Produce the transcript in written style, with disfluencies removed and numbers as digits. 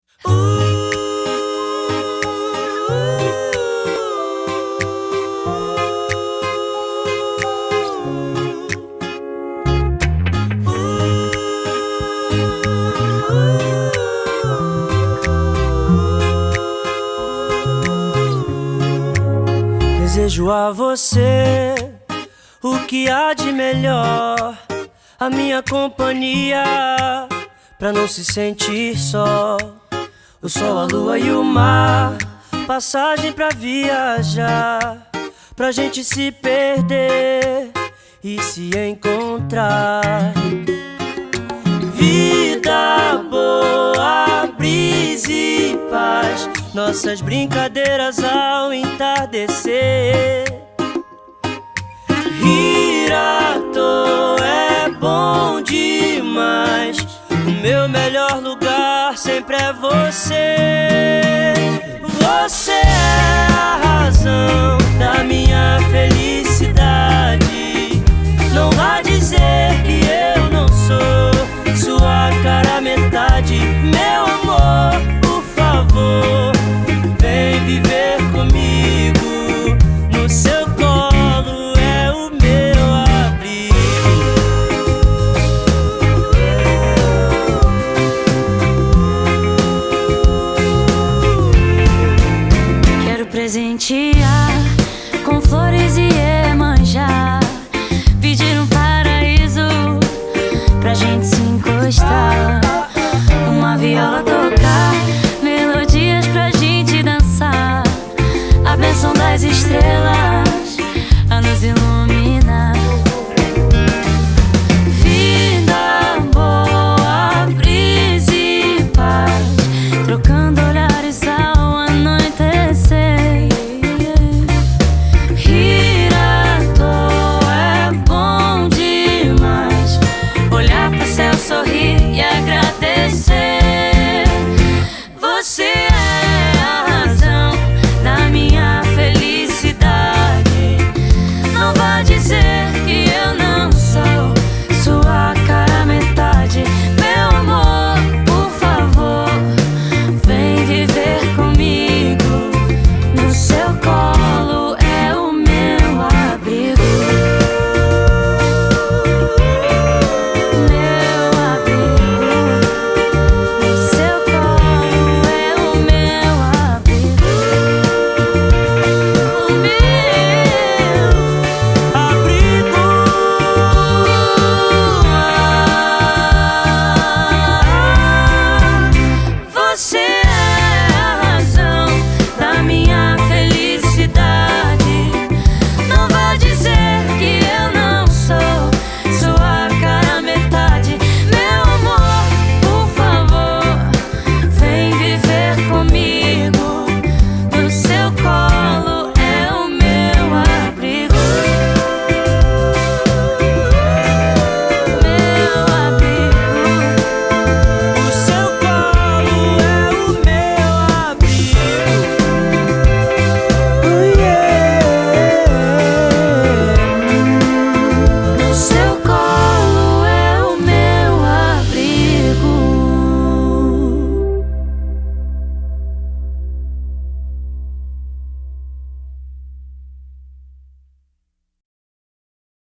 Desejo a você o que há de melhor, a minha companhia, pra não se sentir só. O sol, a lua e o mar, passagem pra viajar, pra gente se perder e se encontrar. Vida boa, brisa e paz, nossas brincadeiras ao entardecer. Rir à toa é bom demais, o meu melhor lugar sempre é você. Você é a razão da minha felicidade.